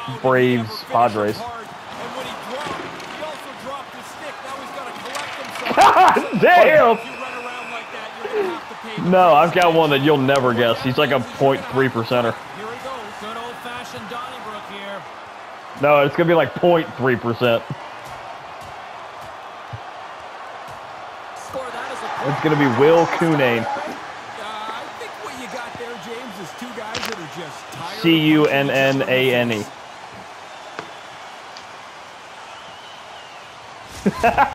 Braves, Padres. God damn! No, I've got one that you'll never guess. He's like a 0.3%er. Here we go. Good old-fashioned Donnybrook here. No, it's gonna be like 0.3%. It's gonna be Will Cunane. I think what you got there, James, is two guys that are just tired. Cunnane.